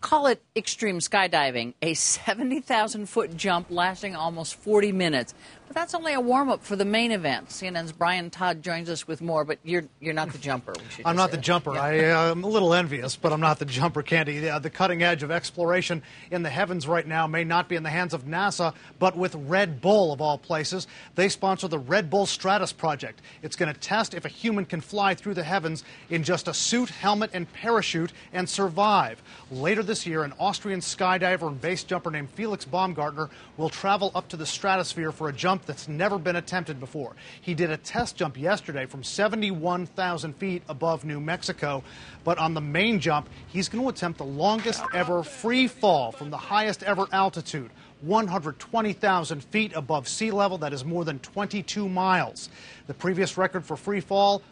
call it extreme skydiving, a 70,000-foot jump lasting almost 40 minutes. But that's only a warm-up for the main event. CNN's Brian Todd joins us with more, but you're not the jumper. I'm not the jumper. Yeah. I'm a little envious, but I'm not the jumper, Candy. The cutting edge of exploration in the heavens right now may not be in the hands of NASA, but with Red Bull, of all places. They sponsor the Red Bull Stratus project. It's going to test if a human can fly through the heavens in just a suit, helmet, and parachute and survive. Later this year, an Austrian skydiver and base jumper named Felix Baumgartner will travel up to the stratosphere for a jump that's never been attempted before. He did a test jump yesterday from 71,000 feet above New Mexico, but on the main jump, he's going to attempt the longest ever free fall from the highest ever altitude, 120,000 feet above sea level. That is more than 22 miles. The previous record for free fall,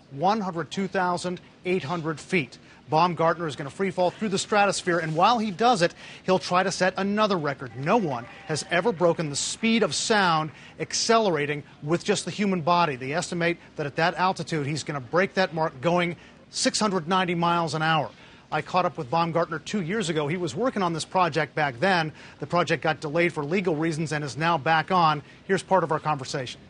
102,800 feet. Baumgartner is going to free fall through the stratosphere, and while he does it, he'll try to set another record. No one has ever broken the speed of sound accelerating with just the human body. They estimate that at that altitude, he's going to break that mark going 690 miles an hour. I caught up with Baumgartner 2 years ago. He was working on this project back then. The project got delayed for legal reasons and is now back on. Here's part of our conversation.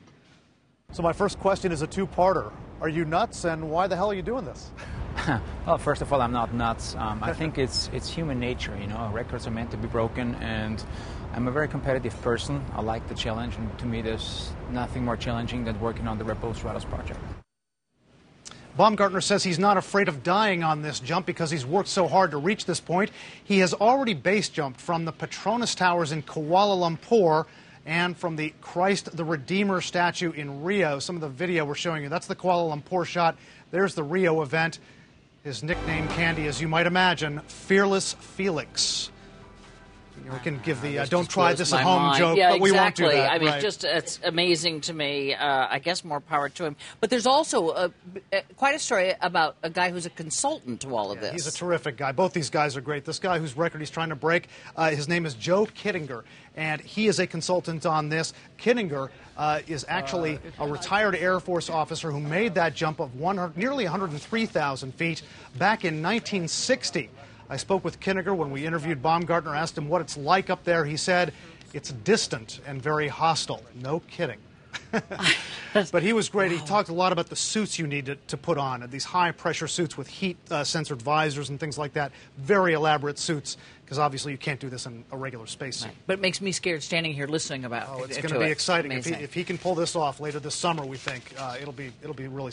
So my first question is a two-parter. Are you nuts, and why the hell are you doing this? Well, first of all, I'm not nuts. I think it's human nature, you know. Records are meant to be broken, and I'm a very competitive person. I like the challenge, and to me there's nothing more challenging than working on the Red Bull Stratus project. Baumgartner says he's not afraid of dying on this jump because he's worked so hard to reach this point. He has already base jumped from the Petronas Towers in Kuala Lumpur and from the Christ the Redeemer statue in Rio. Some of the video we're showing you, that's the Kuala Lumpur shot. There's the Rio event. His nickname, Candy, as you might imagine, Fearless Felix. We can give the don't try this at home joke, yeah, but we exactly. won't do that. I mean, right. it's amazing to me. I guess more power to him. But there's also quite a story about a guy who's a consultant to all of this. He's a terrific guy. Both these guys are great. This guy whose record he's trying to break, his name is Joe Kittinger, and he is a consultant on this. Kittinger is actually a retired Air Force officer who made that jump of nearly 103,000 feet back in 1960. I spoke with Kittinger when we interviewed Baumgartner, asked him what it's like up there. He said, it's distant and very hostile. No kidding. But he was great. He talked a lot about the suits you need to put on, these high-pressure suits with heat-censored visors and things like that. Very elaborate suits, because obviously you can't do this in a regular spacesuit. Right. But it makes me scared standing here listening about it. Oh, it's going to be exciting. If he can pull this off later this summer, we think, it'll be really